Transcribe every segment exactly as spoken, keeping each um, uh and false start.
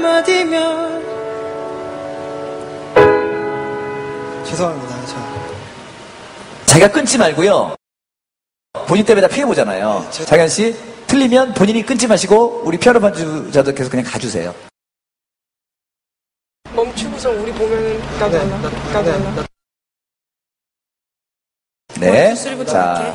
한마디면. 죄송합니다. 저. 자기가 끊지 말고요. 본인 때문에 다 피해보잖아요. 네, 장현 씨, 틀리면 본인이 끊지 마시고 우리 피아노 반주자도 계속 그냥 가주세요. 멈추고서 우리 보면은 나도 하나, 네, 나도 네, 하나. 네, 자,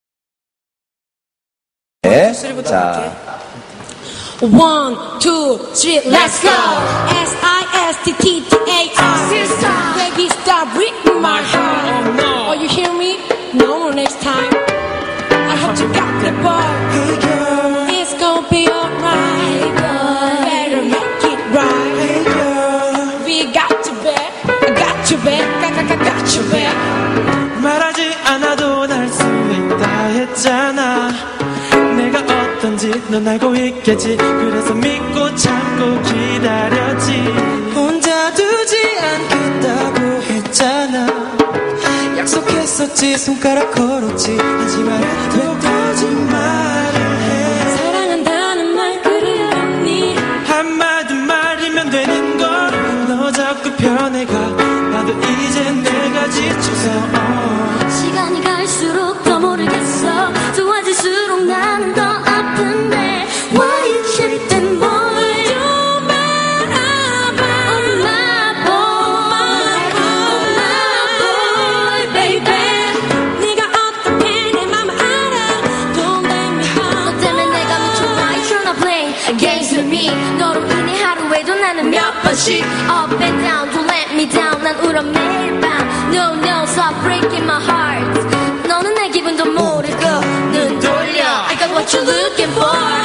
네, 자. One, two, three, let's go. S I S T T T A R. Sistar, baby, stop breaking my heart. Oh no. Oh, you hear me? No more next time. I hope you got the ball. Hey girl, it's gonna be alright. Hey boy, better make it right. Hey girl, we got you back. I got you back. I, I, I got you back. 말하지 않아도 날 수 있다 했잖아. 내가 어떤지 넌 알고 있겠지. 그래서 믿고 참고 기다렸지. 혼자 두지 않겠다고 했잖아. 약속했었지. 손가락 걸었지. 하지만 또 거짓말을 해. 사랑한다는 말 그리 어렵니? 한마디 말이면 되는 걸. 너 자꾸 변해가. 나도 이제 내가 지쳐서 어. 시간이 갈수록 더 모르겠어. 좋아질수록 나는 더 아픈데. Why you cheating boy? Don't 말아봐. Oh my boy, oh my boy, baby. 네가 어떻게 내 맘을 알아? Don't let me go. 너 때문에 내가 미쳐. Why you tryna play games with me? 너로 인해 하루에도 나는 몇 번씩 up and down. Don't let me down. 난 울어 매일 밤. No no, stop breaking my heart. 너는 내 기분도 모르고 눈 돌려. I got what you're looking for.